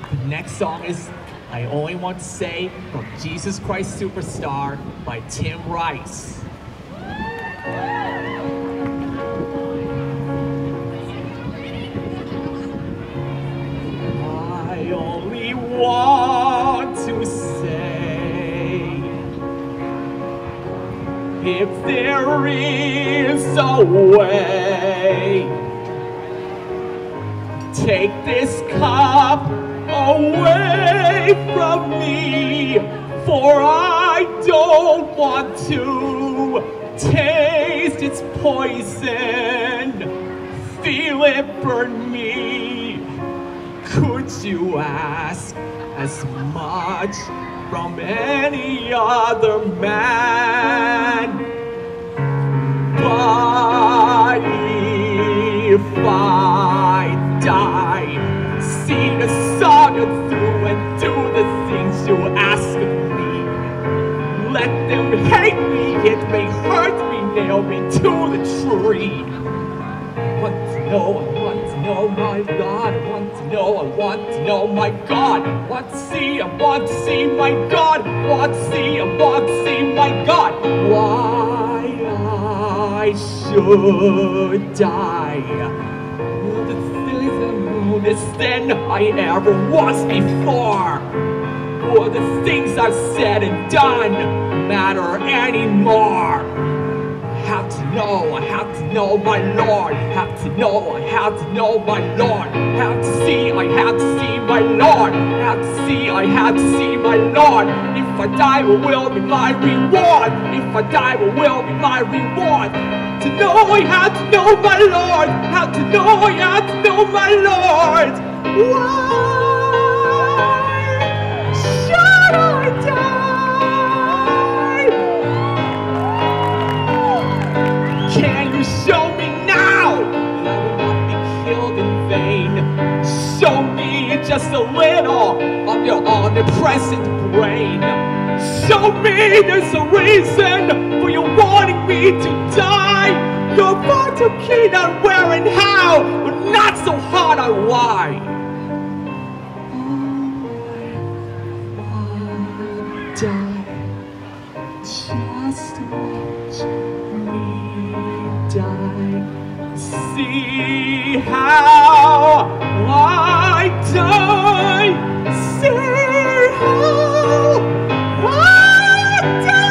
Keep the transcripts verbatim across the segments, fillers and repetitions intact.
The next song is I Only Want to Say from Jesus Christ Superstar by Tim Rice. I only want to say, if there is a way, take this cup away from me, for I don't want to taste its poison, feel it burn me. Could you ask as much from any other man? But if I die, see the saga through and do the things you ask of me. Let them hate me, it may hurt me, nail me to the tree. I want to know, I want to know my God. I want to know, I want to know my God. I want to see, I want to see my God. I want to see, I want to see my God. Why I should die. The moonest than I ever was before. For the things I've said and done matter anymore. I have to know, I have to know my Lord. I have to know, I have to know my Lord. I have to see, I have to see my Lord. I have to see, I have to see my Lord. If I die, what will be my reward? If I die, what will be my reward? To know, I have to know my Lord. Have to know, I have to know my Lord. Why should I die? Can you show me now that I will not be killed in vain? Show me just a little of your omnipresent brain. Show me there's a reason for you wanting me to die. You're far too keen on where and how, but not so hard on why. I'll die, just watch me die. See how I die. See how I die.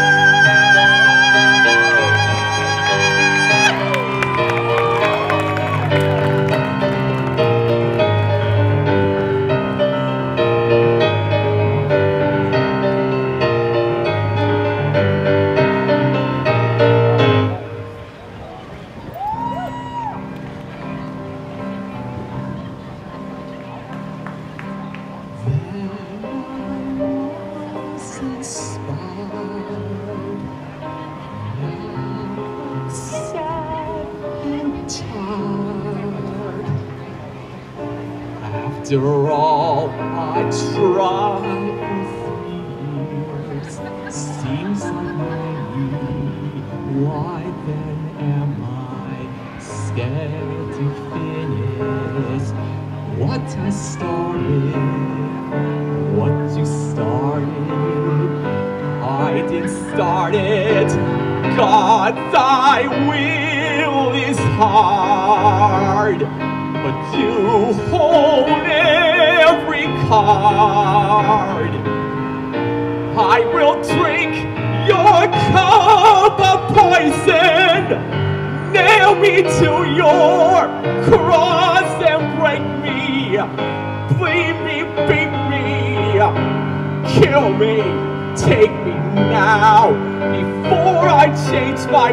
After all I tried for years, seems like me. Why then am I scared to finish what I started? What you started, I didn't start it. God, thy will is hard, but you hold every card. I will drink your cup of poison. Nail me to your cross and break me. Bleed me, beat me, kill me, take me now before I change my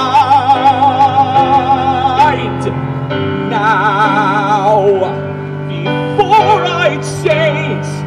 mind. Now, before I change